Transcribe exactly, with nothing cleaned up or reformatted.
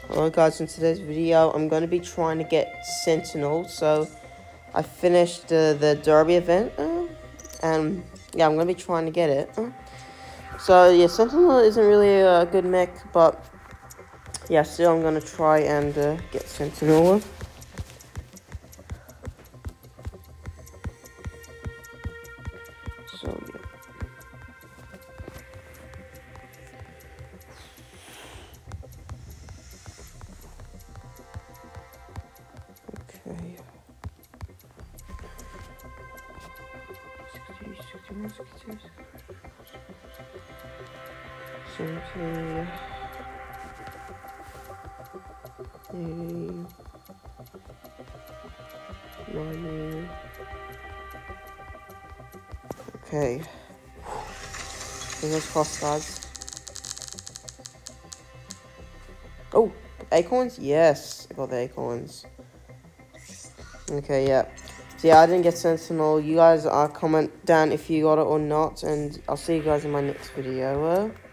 Alright guys, in today's video, I'm going to be trying to get Sentinel. So, I finished uh, the Derby event, uh, and yeah, I'm going to be trying to get it. Uh. So, yeah, Sentinel isn't really a good mech, but yeah, still I'm going to try and uh, get Sentinel. So, yeah. Okay. sixty, sixty-one, sixty-two, seventy, eighty, ninety. Okay. Fingers crossed, guys. Oh, acorns? Yes, I got the acorns. Okay, yeah. So yeah, I didn't get Sentinel. You guys uh, comment down if you got it or not, and I'll see you guys in my next video. Uh,